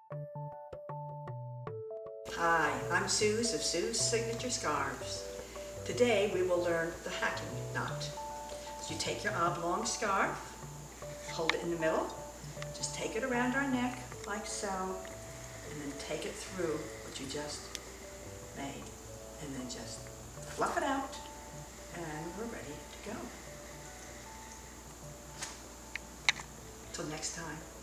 Hi, I'm Suze of Sue's Signature Scarves. Today we will learn the hacking knot. So you take your oblong scarf, hold it in the middle, just take it around our neck like so, and then take it through what you just made. And then just fluff it out, and we're ready to go. Till next time.